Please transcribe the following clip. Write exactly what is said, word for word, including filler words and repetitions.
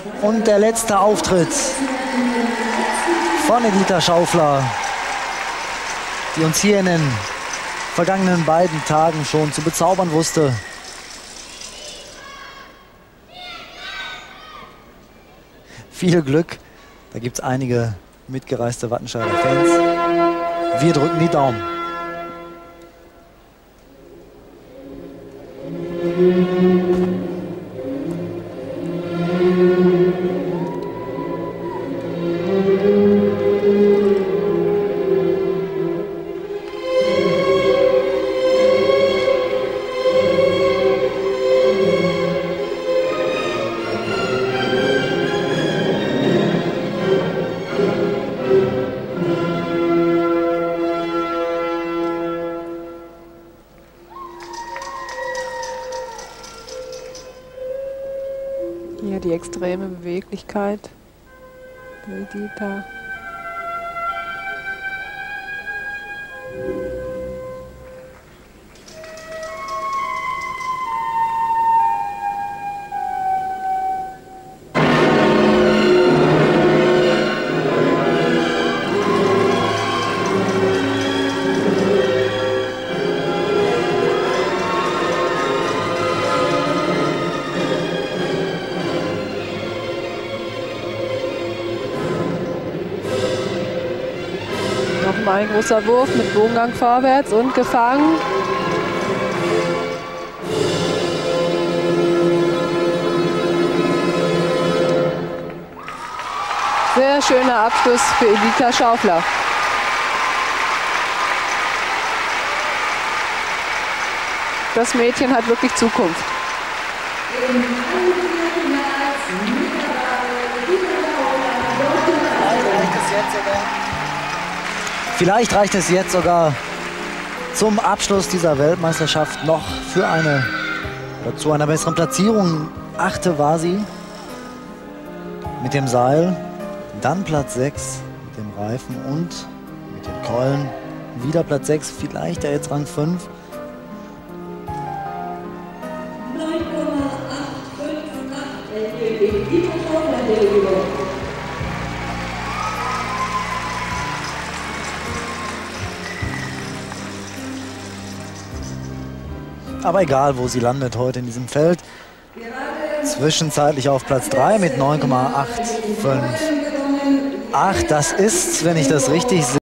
Und der letzte Auftritt von Editha Schaufler, die uns hier in den vergangenen beiden Tagen schon zu bezaubern wusste. Viel Glück, da gibt es einige mitgereiste Wattenscheider Fans. Wir drücken die Daumen. Hier die extreme Beweglichkeit der Editha. Nochmal ein großer Wurf mit Bogengang vorwärts und gefangen. Sehr schöner Abschluss für Editha Schaufler. Das Mädchen hat wirklich Zukunft. Vielleicht reicht es jetzt sogar zum Abschluss dieser Weltmeisterschaft noch für eine oder zu einer besseren Platzierung. Achte war sie mit dem Seil, dann Platz sechs mit dem Reifen und mit den Keulen. Wieder Platz sechs, vielleicht ja jetzt Rang fünf. Aber egal, wo sie landet heute in diesem Feld. Zwischenzeitlich auf Platz drei mit neun Komma acht fünf acht. Das ist, wenn ich das richtig sehe,